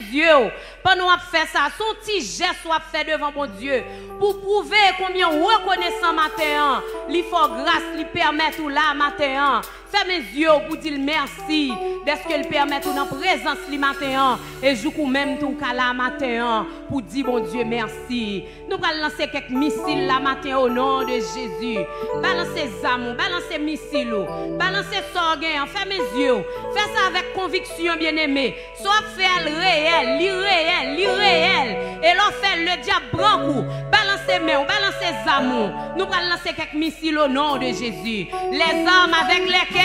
yeux. Pendant qu'on fait ça, son petit geste soit fait devant mon Dieu. Pour prouver combien reconnaissant matin, il faut grâce, il permet tout là matin. Fais mes yeux pour dire merci d'être qu'il permet tout dans présence le matin. Et je vous même tout cas là matin pour dire bon Dieu merci. Nous allons lancer quelques missiles là matin au nom de Jésus. Balancez amours, balancez missiles, balancez sorguin, fais mes yeux. Fais ça avec conviction bien-aimé. Soit fait le réel, l'irréel. Et l'on fait le diable branco. Balancez mains, balancez amours. Nous allons lancer quelques missiles au nom de Jésus. Les armes avec lesquelles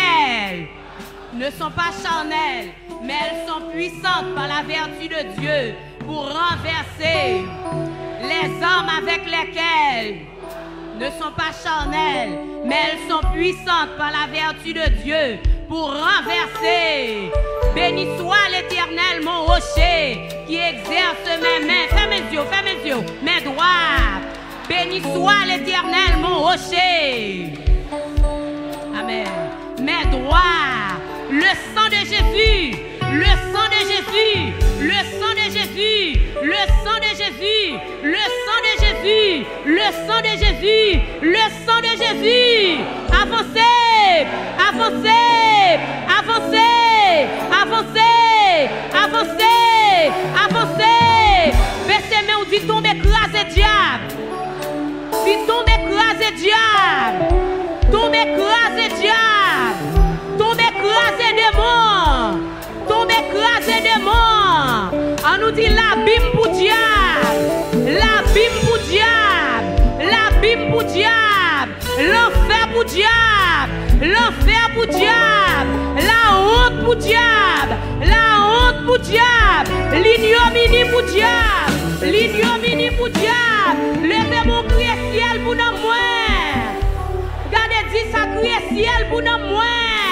ne sont pas charnelles, mais elles sont puissantes par la vertu de Dieu pour renverser. Les armes avec lesquelles ne sont pas charnelles, mais elles sont puissantes par la vertu de Dieu pour renverser. Béni soit l'Éternel, mon rocher, qui exerce mes mains. Fais mes yeux, mes droites. Béni soit l'Éternel, mon rocher. Amen. Mes droits, le sang de Jésus, le sang de Jésus, le sang de Jésus, le sang de Jésus, le sang de Jésus, le sang de Jésus, le sang de Jésus. Avancez, avancez, avancez, avancez, avancez, avancez. Baissez mains, on dit tombe écrasé diable. Dit tombe écrasé diable. Tombe écrasé diable. Tombe écrasé démon. Tombe écrasé démon. On nous dit la bim pour diable. La bim pour diable. La bim pour diable. L'enfer pour diable. L'enfer pour diable. La honte pour diable. La honte pour diable. L'ignominie pour diable. L'ignominie pour diable. Levez mon cri ciel pour nous moi. Regardez, dit ça crie ciel pour nous moi.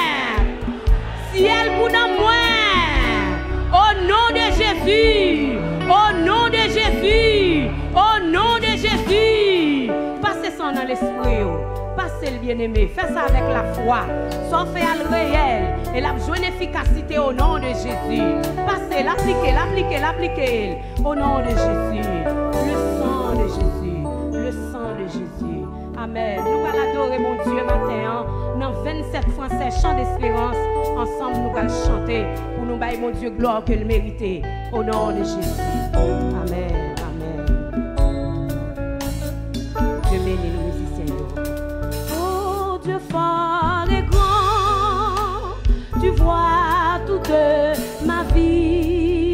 Ciel pour nous moi. Au nom de Jésus. Au nom de Jésus. Au nom de Jésus. Passez ça dans l'esprit. Passez le bien-aimé. Fais ça avec la foi. Sans faire le réel. Et la joie efficacité au nom de Jésus. Passez, l'appliquez, l'appliquez, l'appliquez. Au nom de Jésus. Le sang de Jésus. Le sang de Jésus. Amen. Nous allons adorer mon Dieu matin. Dans 27 Français, chant d'espérance. Ensemble, nous allons chanter pour nous bailler mon Dieu gloire que le mérite. Au nom de Jésus. Amen. Amen. Dieu bénit les musiciens. Oh Dieu fort et grand, tu vois toute ma vie.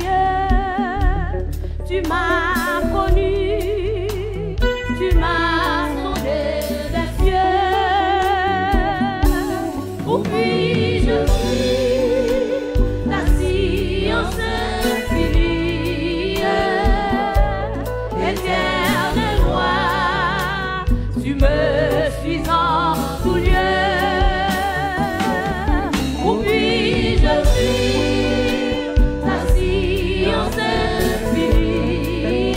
Tu m'as connu, tu m'as sondé des cieux. Où puis-je fuir ta science infinie? Éternel roi, tu me suis en tout lieu. Où puis-je fuir ta science infinie?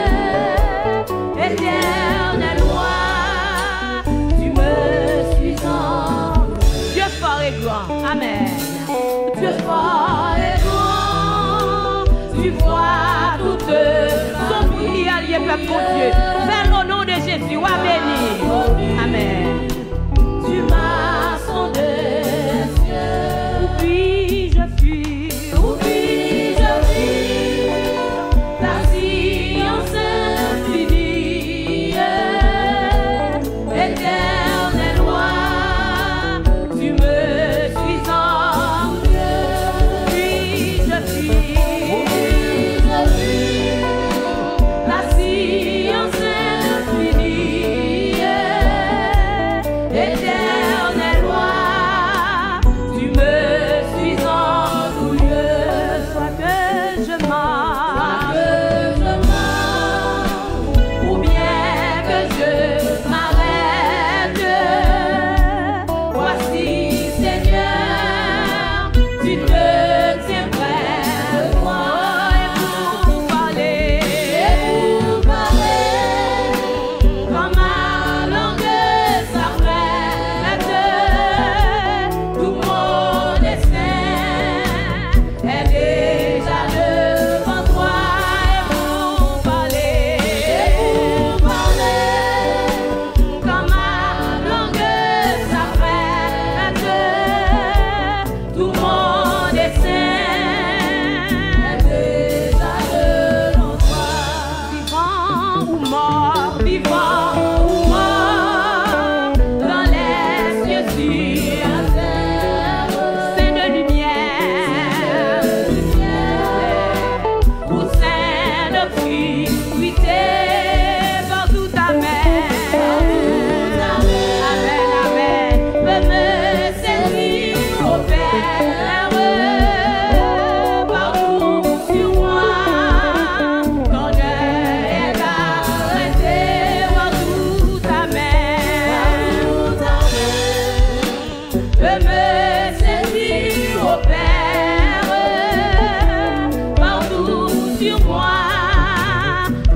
Éternel roi, tu me suis en Dieu fort et grand. Amen. Dieu fort et grand, tu vois toute son prière allié peuple mon Dieu. Fais au nom de Jésus, wa béni. Amen. Tu m'as sondé les cieux. Où puis-je fuir? Où puis-je fuir ta science infinie? Éternel roi, tu me suis en Dieu. Puis-je fuir? Où puis-je fuir ta science infinie?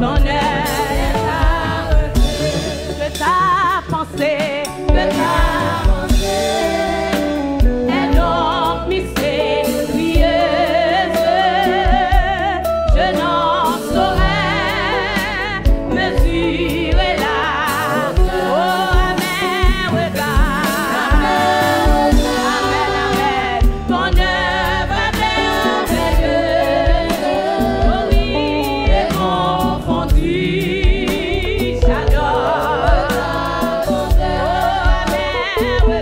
ton œil, que ta pensée, que ta pensée est donc mystérieuse. Je n'en saurais mesurer là. Oh, amen, regarde. Amen, amen. Ton œuvre est merveilleuse. Oh oui, est confondue. J'adore. Oh, amen,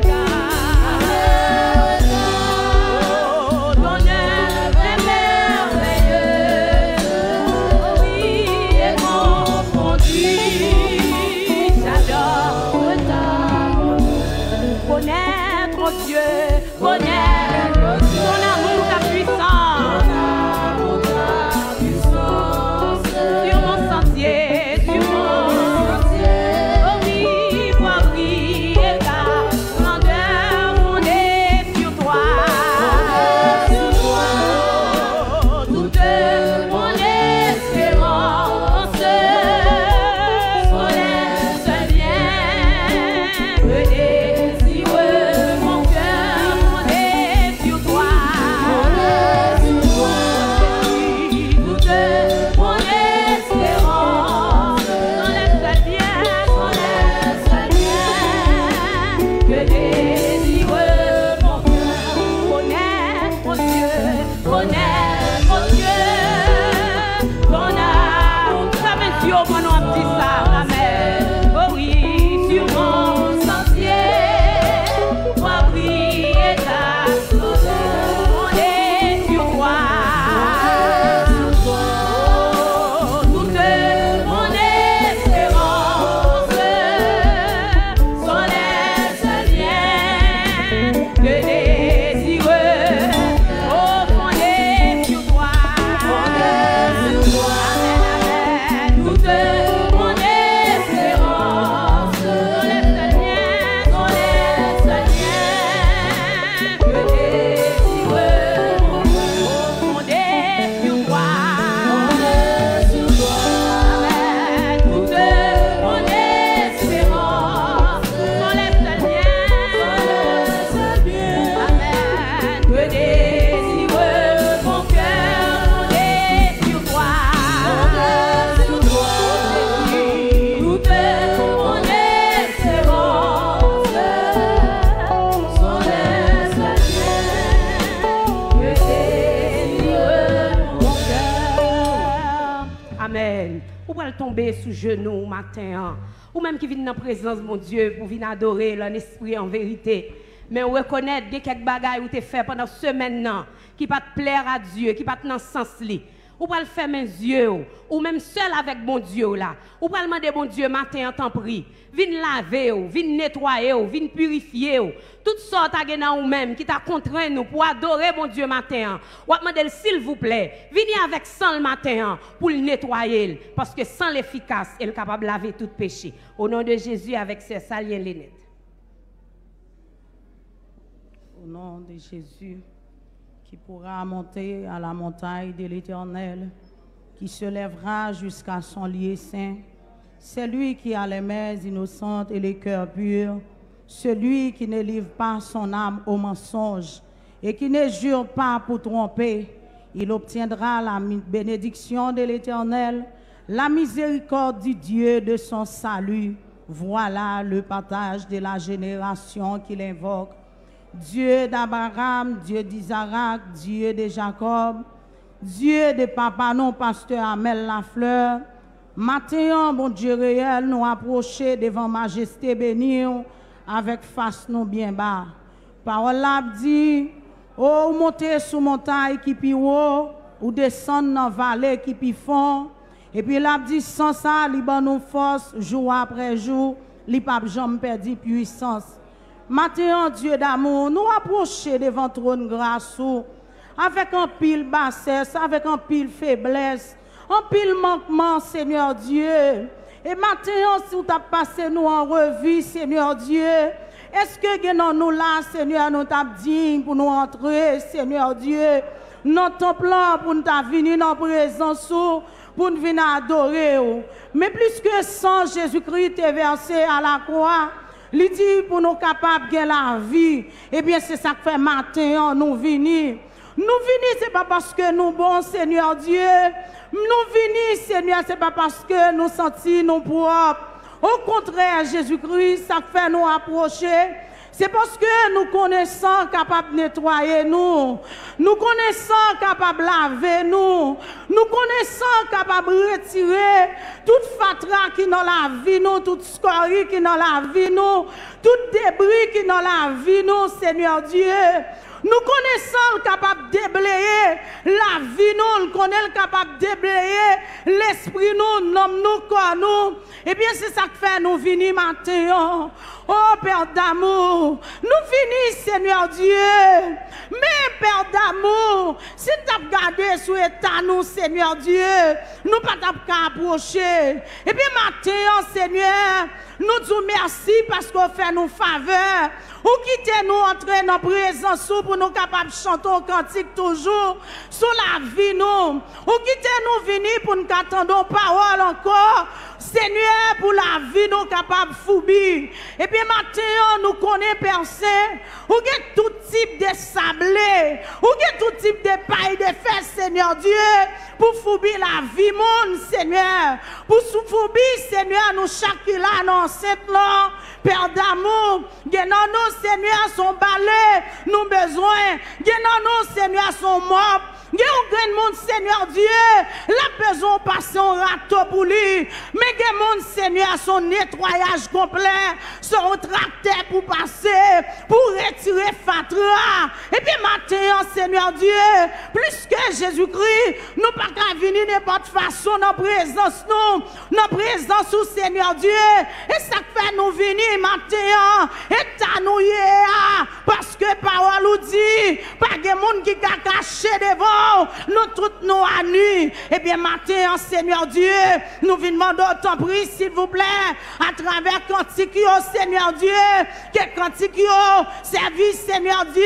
regarde. Oh, ton œuvre est merveilleuse. Oh oui, est confondue. J'adore. Connaître Dieu, connaître ton amour, ta puissance, sur mon sentier, oh oui, pour briller ta grandeur fondée sur toi. Toute mon espérance, son seul bien que désireux mon cœur fondé sur toi. Toute mon espérance, son seul bien que désireux mon cœur. Connaître Dieu, connaître Dieu, ton âme, ça met Dieu au nom de ça, amen. Oh oui, sur mon sentier, toi briller ta fondée sur toi. Toute mon espérance, son seul bien que désireux, oh fondé sur toi. Amen, amen. Toute mon espérance, son seul bien que désireux, oh fondé sur toi. Amen. Toute mon espérance, son seul bien, amen, que désireux mon cœur fondé sur toi. Toute mon espérance, son seul bien, que désireux mon cœur. Amen. Ou va tomber sous genoux matin, ou même qui vient dans la présence de mon Dieu pour venir adorer en esprit en vérité. Mais reconnaître que quelques bagailles où tu fait pendant semaine qui pas te plaire à Dieu, qui pas te dans sens li. Ou pas le faire mes yeux, ou même seul avec mon Dieu là. Ou pas demander mon Dieu matin en temps pris. Viens laver, viens nettoyer, viens purifier. Toutes sortes à gagner ou même qui t'a contraint nous pour adorer mon Dieu matin. Ou demander s'il vous plaît, venez avec sang le matin pour le nettoyer. Parce que sans l'efficace, il est capable de laver tout péché. Au nom de Jésus, avec ses saliens lunettes. Au nom de Jésus, qui pourra monter à la montagne de l'Éternel, qui se lèvera jusqu'à son lieu saint. C'est lui qui a les mains innocentes et les cœurs purs, celui qui ne livre pas son âme au mensonge et qui ne jure pas pour tromper. Il obtiendra la bénédiction de l'Éternel, la miséricorde du Dieu de son salut. Voilà le partage de la génération qu'il invoque. Dieu d'Abraham, Dieu d'Isaac, Dieu de Jacob, Dieu de papa non pasteur Amel Lafleur. Matin, bon Dieu réel, nous approcher devant majesté bénie avec face nous bien bas. Parole là dit, oh montez sous montagne qui pi haut, ou descendre dans vallée qui pi fond. Et puis là dit sans ça, li ban nous force jour après jour, li pas jamais perdu puissance. Matin, Dieu d'amour, nous approcher devant trône grâce avec un pile bassesse, avec un pile faiblesse, un pile manquement, Seigneur Dieu. Et maintenant, si vous avez passé nous en revue, Seigneur Dieu, est-ce que nous là, Seigneur, nous t'avons dit pour nous entrer, Seigneur Dieu, notre temple pour nous venir dans la présence, pour nous venir adorer. Mais plus que sang Jésus-Christ est versé à la croix, il dit pour nous capables de la vie. Eh bien, c'est ça que fait matin, nous venir. Nous venir, ce n'est pas parce que nous bons, Seigneur Dieu. Nous venir, Seigneur, ce n'est pas parce que nous sentons nous propres. Au contraire, Jésus-Christ, ça fait nous approcher. C'est parce que nous connaissons capables de nettoyer nous. Nous connaissons capables de laver nous. Nous connaissons capables de retirer toute fatra qui dans la vie nous, toute scorie qui dans la vie nous, tout débris qui dans la vie nous, Seigneur Dieu. Nous connaissons capable de déblayer la vie, nous connaissons capable de déblayer l'esprit, nous, nous, corps, nous. Eh bien, c'est ça que fait nous venir matin. Oh, Père d'amour, nous venons, Seigneur Dieu. Mais, Père d'amour, si tu as regardé sur l'état, nous, Seigneur Dieu, nous pas t'as approcher. Eh bien, matin, Seigneur, nous disons merci parce qu'on fait nous faveur. Ou quittez-nous entrer dans la présence pour nous capables de chanter un cantique toujours sur la vie nous. Ou quittez-nous venir pour nous attendre parole encore. Seigneur, pour la vie nous capables de foubir. Et puis maintenant, nous connaissons personne. Ou tout type de sablé. Ou tout type de paille de fer, Seigneur Dieu. Pour foubir la vie, mon Seigneur. Pour foubir, Seigneur, nous chacun dans cette langue. Père d'amour, nous, Seigneur, son balai, nous besoin. Nous, Seigneur, son mop. Il y a un grand monde, Seigneur Dieu, la besoin de passer un râteau pour lui. Mais il y a un monde, Seigneur, son nettoyage complet, son tracteur pour passer, pour retirer fatra. Et puis maintenant, Seigneur Dieu, plus que Jésus-Christ, nous ne pouvons pas venir n'importe façon dans la présence, nous, dans la présence au Seigneur Dieu. Et ça fait nous venir maintenant, et t'annouiller, parce que parole nous dit, pas de monde qui a caché devant. Nous toutes nous à nu. Eh bien, matin, Seigneur Dieu, nous venons demander ton prix, s'il vous plaît, à travers cantique, Seigneur Dieu, que cantique, service, Seigneur Dieu,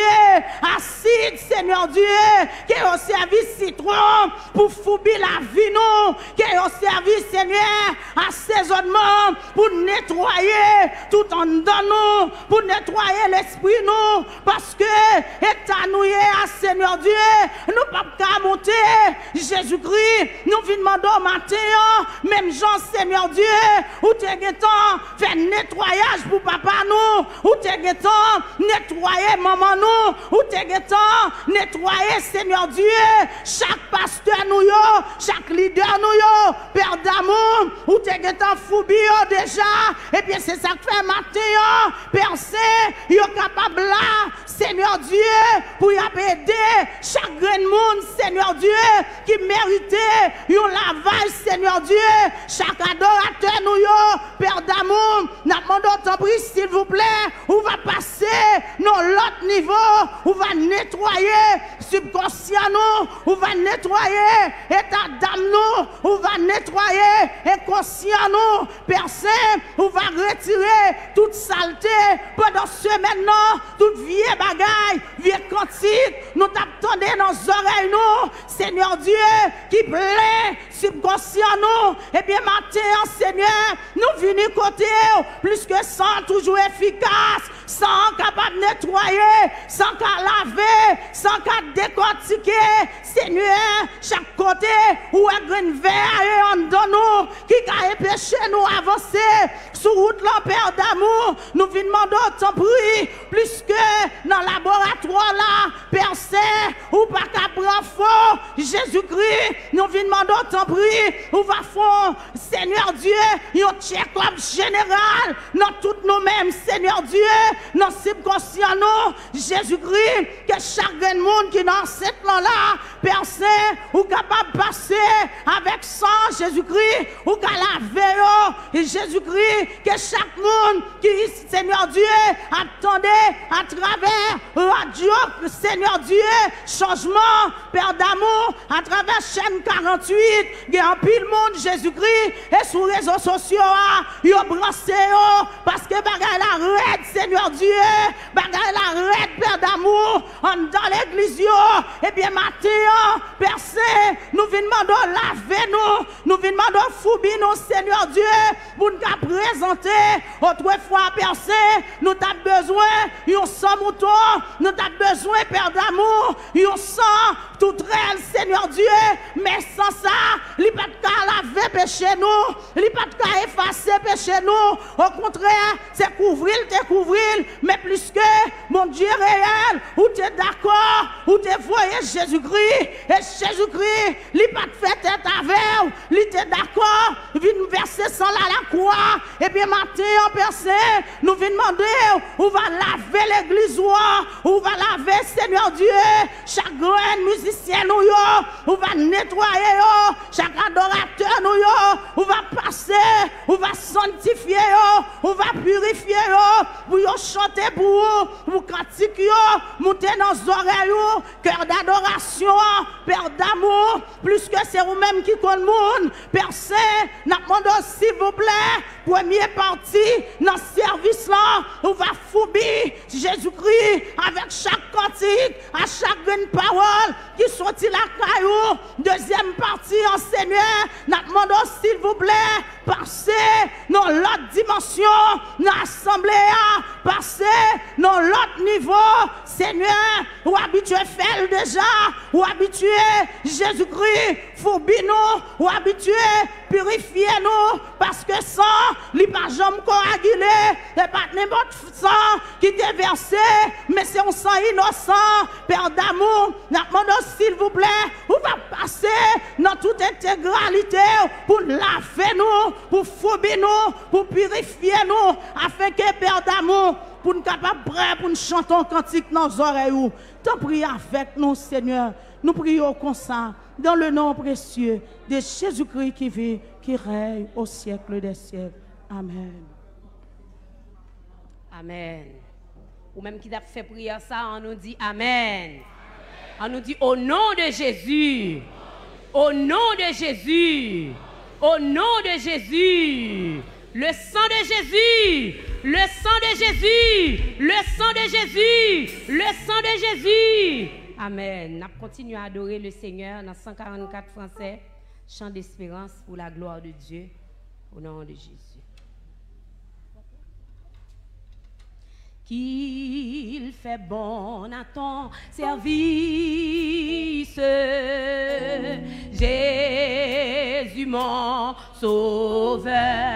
acide, Seigneur Dieu, que au service citron, pour foubir la vie, nous, que au service, Seigneur, assaisonnement, pour nettoyer tout en dedans, nous, pour nettoyer l'esprit, nous, parce que, étanouillé à Seigneur Dieu, nous pas qu'à monter, Jésus-Christ, nous venons demander au matin, même Jean, Seigneur Dieu, où tu es temps, faire nettoyage pour papa nous, où tu es temps, nettoyer maman nous, où tu es temps, nettoyer, Seigneur Dieu, chaque pasteur nous, chaque leader nous, Père d'amour, où tu es temps, foubir déjà, et bien c'est ça que fait matin, Père Saint, il est capable là, Seigneur Dieu, pour y aider chaque grand monde, Seigneur Dieu, qui méritait un lavage, Seigneur Dieu, chaque adorateur nous, Père d'amour, nous demandons ton prix, s'il vous plaît, on va passer dans l'autre niveau, on va nettoyer subconscient nous, on va nettoyer état d'âme nous, on va nettoyer inconscient nous, Père Saint, on va retirer toute saleté pendant ce maintenant, toute vieille bagaille, vieille quantité, nous t'attendons dans nos oreilles nous, Seigneur Dieu, qui plaît subconscient nous, et bien matin, Seigneur, nous venons côté, plus que sans toujours efficace, sans capable de nettoyer, sans qu'à laver, sans qu'à décortiquer, Seigneur, chaque côté, où est un verre et en donne nous, qui a empêché nous avancer, sur route la Père d'amour, nous venons demander ton prix, plus que dans le laboratoire là, Père Saint, ou pas qu'à prendre fort, Jésus-Christ, nous venons demander ton prix, ou va faire, Seigneur Dieu, un check-up général, dans toutes nous-mêmes, Seigneur Dieu, dans subconscient nous, Jésus-Christ, que chaque monde qui est dans cette là, Père Saint, ou capable de passer avec sang Jésus-Christ, ou qu'à laver, et Jésus-Christ, que chaque monde qui, Seigneur Dieu, attendait à travers radio, Seigneur Dieu, changement, Père d'amour, à travers chaîne 48, il y a un pile monde Jésus-Christ, et sur les réseaux sociaux, ils ont brassé, parce que bagay la red, Seigneur Dieu, bagay la red, Père d'amour, dans l'église, et bien matin, Père Saint, nous venons demander laver nous venons demander foubi nous, Seigneur Dieu, pour nous présenter autrefois, Père Saint, nous avons besoin, d'un sang mouton, nous avons besoin, Père d'amour, d'un sang tout réel, Seigneur Dieu, mais sans ça, il n'y a pas de cas laver péché nous, il n'y a pas de cas effacer péché nous, au contraire, c'est couvrir, mais plus que mon Dieu réel, où tu es d'accord, où tu es voyé Jésus-Christ, et Jésus-Christ, il n'y a pas de fait tête avec, il était d'accord, il vient verser sang à la croix, et bien matin, en personne, nous venons demander, où va laver l'église, où va laver, Seigneur Dieu, chaque grand musicien, nous, où va nettoyer, chaque adorateur, nous, où va passer, où va sanctifier, où va purifier, pour chanter pour cantiquer, monter dans les oreilles, cœur d'adoration, Père d'amour, plus que c'est vous-même qui connaissez le monde, Père Saint, nous demandons s'il vous plaît, première partie, dans ce service-là, on va fouiller Jésus-Christ avec chaque cantique, à chaque parole qui sortit la caillou. Deuxième partie, en Seigneur, nous demandons s'il vous plaît, passer dans l'autre dimension, dans l'assemblée, passer dans l'autre niveau, Seigneur, ou habitué faire déjà, ou habitué Jésus-Christ, fouille-nous, ou habitué purifiez-nous, parce que sans, il n'y a pas jamais coagulé, il n'y a pas n'importe sang qui est versé, mais c'est un sang innocent, Père d'amour, nous demandons s'il vous plaît, on va passer dans toute intégralité pour laver nous, pour fouiller nous, pour purifier nous, afin que Père d'amour, pour nous capables pour nous chanter un cantique dans nos oreilles. T'en prie avec nous, Seigneur. Nous prions comme ça, dans le nom précieux de Jésus-Christ qui vit, qui règne au siècle des siècles. Amen. Amen. Ou même qui a fait prière ça, on nous dit Amen. On nous dit au nom de Jésus. Au nom de Jésus. Au nom de Jésus. Le sang de Jésus. Le sang de Jésus. Le sang de Jésus. Le sang de Jésus. Amen. Nous continuons à adorer le Seigneur dans 144 français. Chant d'espérance pour la gloire de Dieu. Au nom de Jésus. Qu'il fait bon à ton service, Jésus mon sauveur,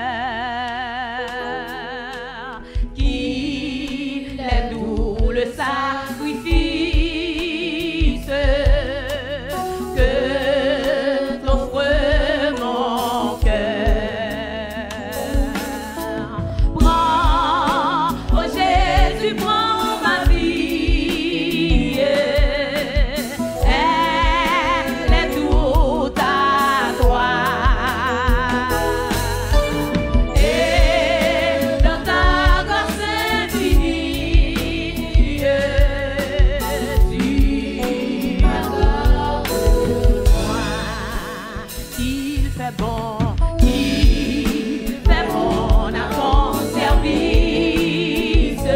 qu'il est doux le sacrifice que t'offre mon cœur. Prends, oh Jésus, prends ma vie, elle est toute à toi. Et dans ta grâce infinie, tu m'accordes moi. Il fait bon à ton service,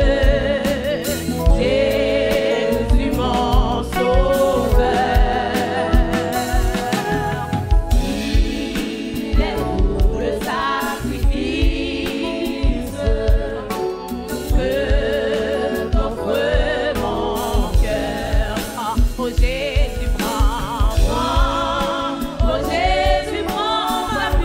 Jésus mon sauveur. Il est pour le sacrifice que t'offre mon cœur. Oh Jésus, prends, oh Jésus, prends ma vie.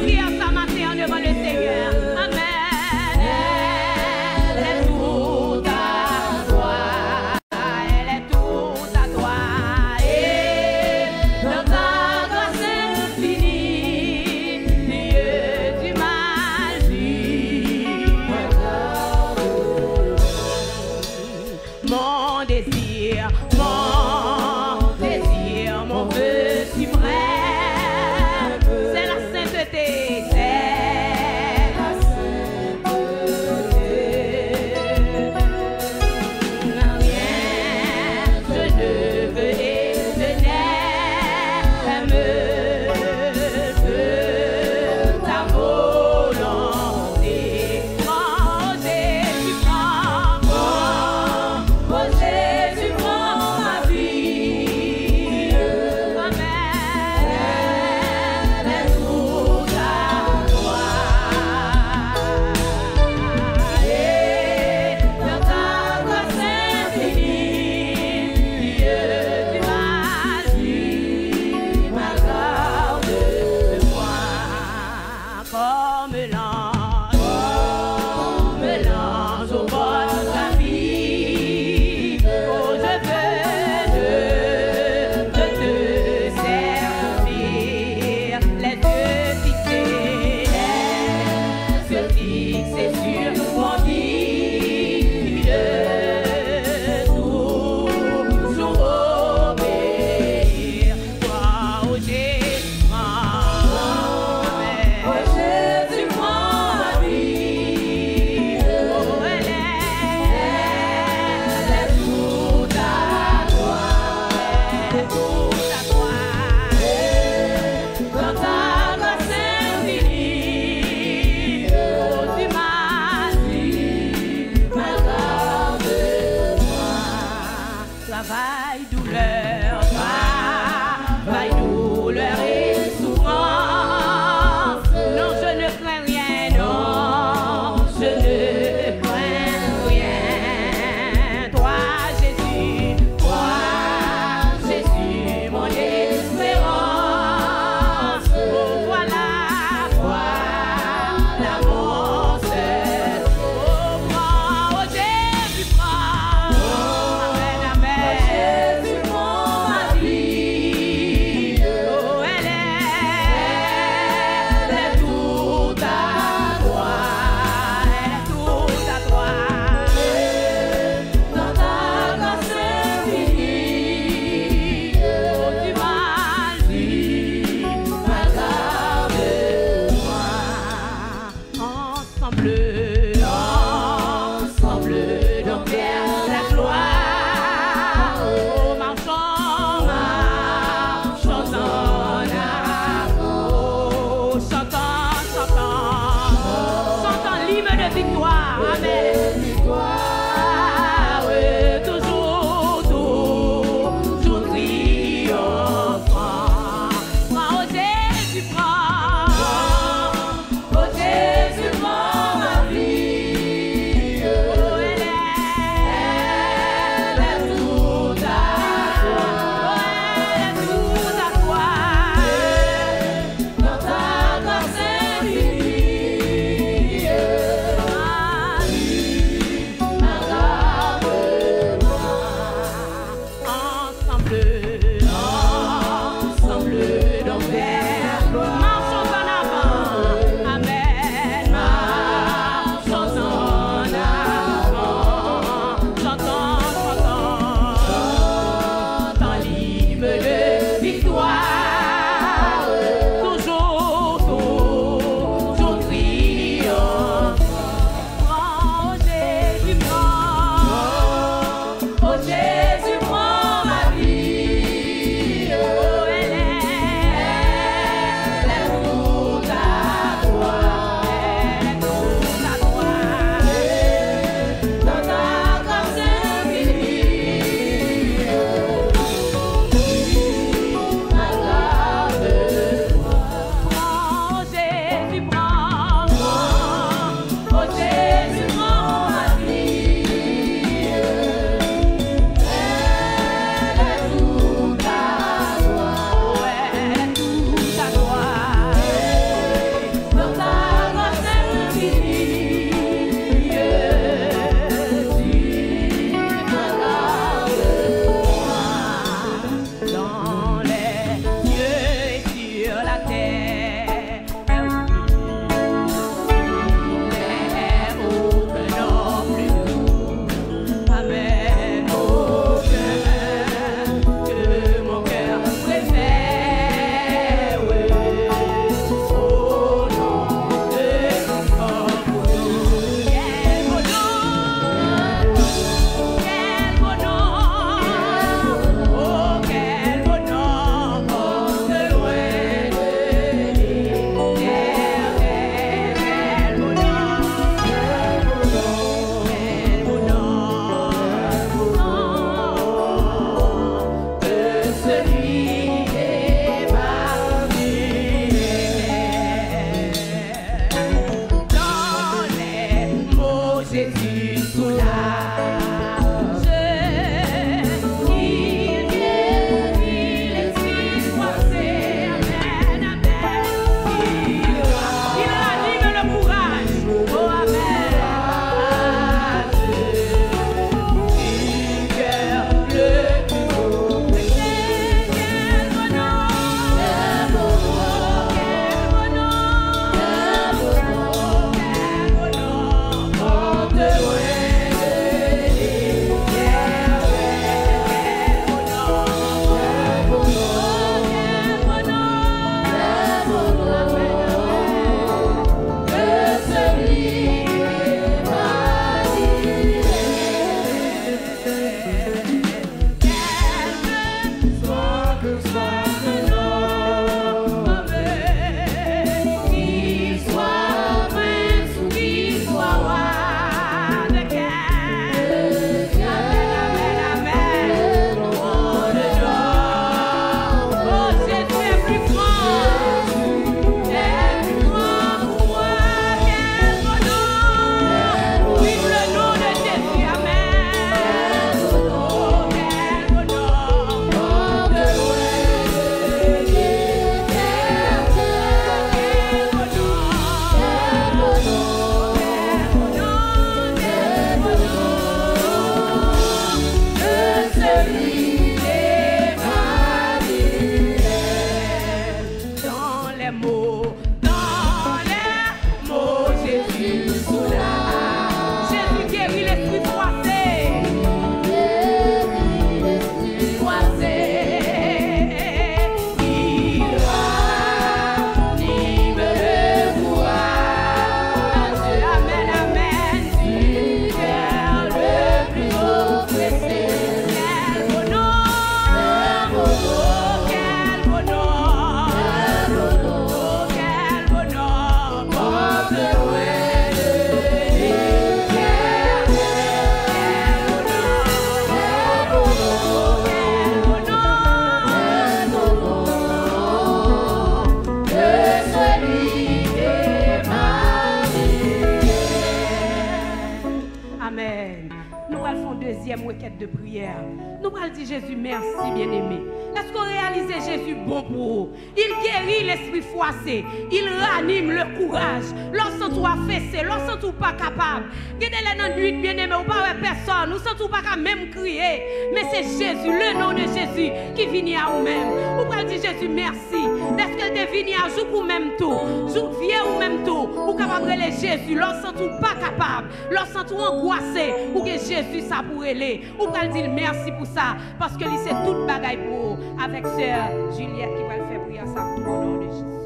6e requête de prière. Nous allons dire Jésus, merci bien-aimé. Est-ce qu'on réalise Jésus bon pour vous? Il guérit l'esprit froissé. Il ranime le courage. Lorsque tu as fessé, lorsque tu n'es pas capable. Gardez-les dans la nuit, bien-aimé, ou pas personne. Nous ne sommes pas même crier. Mais c'est Jésus, le nom de Jésus, qui vient à vous-même. Vous allez dire Jésus, merci. Est-ce que tu es venu à jour ou même tout? Jour vieux ou même tout? Ou capable de Jésus, lorsque tu n'es pas capable. Lorsque tu es angoissé, ou que Jésus, ça pourrait aller. Vous allez dire merci pour ça. Parce que c'est toute bagaille pour vous. Avec sœur Juliette qui va le faire prier ensemble au nom de Jésus.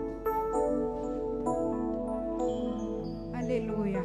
Alléluia.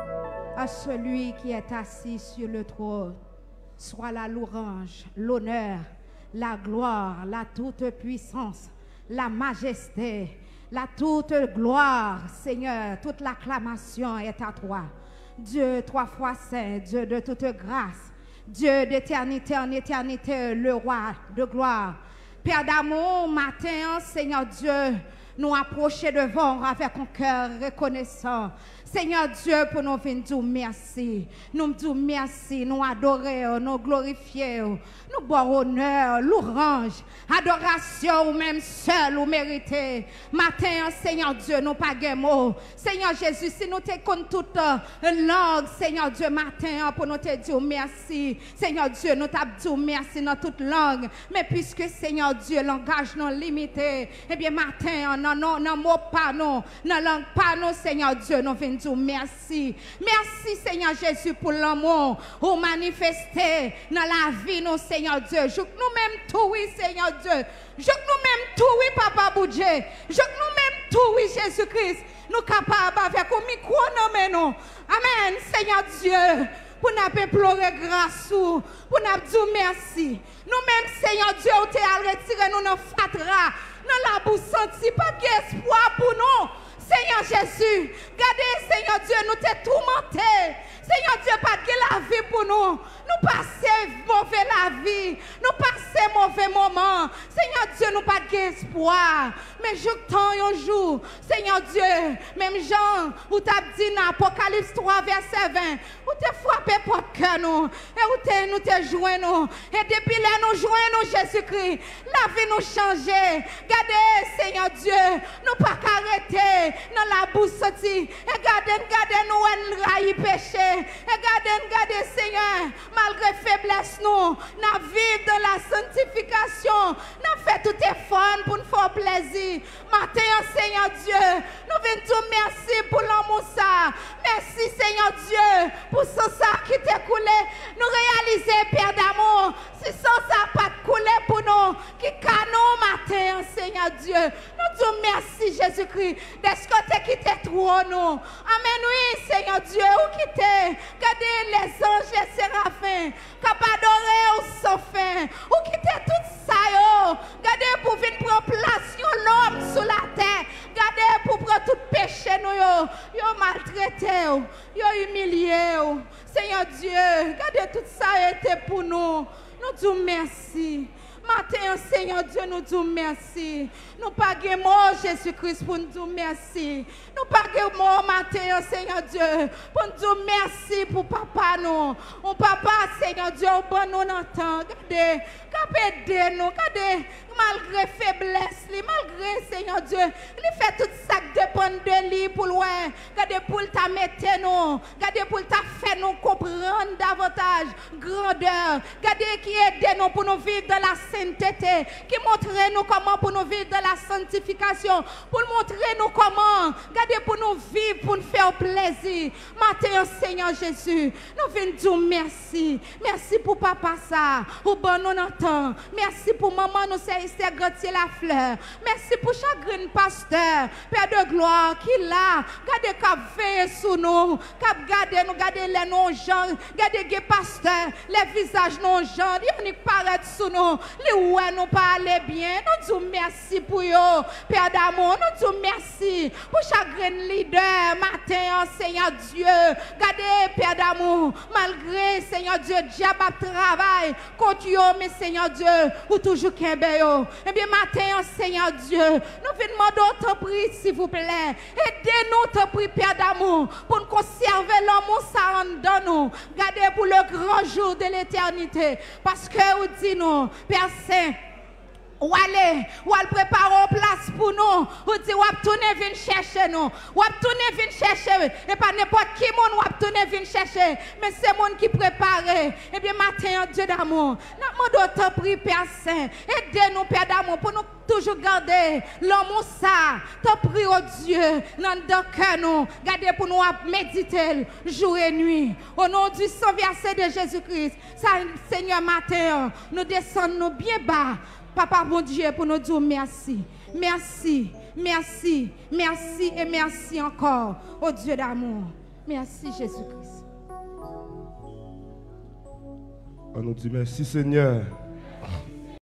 À celui qui est assis sur le trône, soit la louange, l'honneur, la gloire, la toute puissance, la majesté, la toute gloire, Seigneur, toute l'acclamation est à toi. Dieu, 3 fois saint, Dieu de toute grâce, Dieu d'éternité en éternité, le roi de gloire. Père d'amour, matin, Seigneur Dieu, nous approcher devant avec un cœur reconnaissant. Seigneur Dieu, pour nous venir dire merci. Nous disons merci, nous adorer, nous glorifier, nous boire honneur, louange, adoration ou même seul ou mérité. Matin, Seigneur Dieu, nous pas de mots. Seigneur Jésus, si nous te compte toute langue, Seigneur Dieu, matin, pour nous te dire merci. Seigneur Dieu, nous t'abdou merci dans toute langue. Mais puisque, Seigneur Dieu, langage non limité, eh bien, matin, non, mot pas non, non langue pas non, Seigneur Dieu, nous venons dire merci. Merci, Seigneur Jésus, pour l'amour ou manifesté dans la vie, nous, Seigneur Dieu. Je nous-mêmes tout, oui, Seigneur Dieu. Je nous-mêmes tout, oui, Papa Boudjé. Je nous-mêmes tout, oui, Jésus-Christ. Nous capables avec un micro, non, amen, Seigneur Dieu. Pour nous pleurer grâce, pour nous dire merci. Nous-mêmes, Seigneur Dieu, nous t'es retiré nous dans fatra, dans la bouche senti, pas d'espoir pour nous. Seigneur Jésus, regardez, Seigneur Dieu, nous t'es tourmentés. Seigneur Dieu, pas de la vie pour nous. Nous passons mauvais la vie. Nous passons mauvais moment. Seigneur Dieu, nous pas d'espoir. Mais je t'en un jour. Seigneur Dieu, même Jean, où t'as dit dans Apocalypse 3, verset 20, où t'es frappé pour le cœur nous. Et où nous t'es joint nous. Et depuis là, nous joignons nous, Jésus-Christ. La vie nous change. Regardez, Seigneur Dieu, nous pas arrêter dans la bouche sortie. Et regardez, nous, raille péché. Regardez, Seigneur, malgré faiblesse, nous vivons dans la sanctification. Nous faisons tout effort pour nous faire plaisir. Matin, Seigneur Dieu, nous venons dire merci pour l'amour ça. Merci, Seigneur Dieu, pour ce sang qui t'est coulé. Nous réalisons, Père d'amour, si sans ça pas coulé pour nous, qui canon matin, Seigneur Dieu. Nous disons merci, Jésus-Christ, d'être côté qui t'est trop nous. Amen, oui, Seigneur Dieu, où qui t'est. Regardez les anges et les séraphins, capables d'adorer au sans fin, ou quitter tout ça, regardez pour venir prendre place, l'homme sur la terre, regardez pour prendre tout péché, nous, maltraité, humilié, Seigneur Dieu, regardez tout ça était pour nous, nous disons merci. Matin, Seigneur Dieu, nous disons merci. Nous pas de mots, Jésus-Christ, pour nous dire merci. Nous pas de mots, matin, Seigneur Dieu, pour nous dire merci pour papa, nous. Mon papa, Seigneur Dieu, au bon nous entend. Regardez, regardez nous, regardez, malgré faiblesse, malgré, Seigneur Dieu, il fait tout ça qui dépend de lui pour loin. Regardez, pour t'a mettre nous. Regardez, pour t'a fait nous comprendre davantage grandeur. Regardez, qui aide nous pour nous vivre dans la sainteté, qui montre nous comment pour nous vivre dans la sanctification, pour montrer nous comment, regardez pour nous vivre, pour nous faire plaisir. Matin, Seigneur Jésus, nous venons dire merci. Merci pour papa ça, au bon nous entend. Merci pour maman nous c'est gratifier la fleur. Merci pour chaque pasteur, Père de gloire, qui là, regardez cap veille sur nous, cap garder nous, regardez les non gens, regardez les pasteurs, les visages non gens, ils paraissent sur nous. Les ouais nous parler bien, nous disons merci pour eux, Père d'amour, nous disons merci pour chaque leader, matin, Seigneur Dieu, regardez, Père d'amour, malgré, Seigneur Dieu, diable travail, contre eux, mais Seigneur Dieu, ou toujours qu'un béo, eh bien, matin, Seigneur Dieu, nous venons demander autre prix, s'il vous plaît, Père. Aidez-nous, te prie, Père d'amour, pour nous conserver l'amour ça en nous. Gardez pour le grand jour de l'éternité. Parce que vous dites nous, Père Saint, ou allez préparer une place pour nous. Ou dit, ou tourner venir chercher nous. Ou tourner venir chercher. Et pas n'importe qui monde ou tourner venir chercher. Mais c'est monde qui prépare. Et bien, matin, Dieu d'amour. Nous demandons te prie, Père Saint. Aidez-nous, Père d'amour, pour nous toujours garder l'amour ça. Te prie, oh Dieu, dans le cœur nous. Gardez pour nous méditer jour et nuit. Au nom du sang versé de Jésus-Christ. Seigneur, matin, nous descendons bien bas. Papa, bon Dieu, pour nous dire merci. Merci, merci, merci et merci encore, au Dieu d'amour. Merci, Jésus-Christ. On nous dit merci, Seigneur.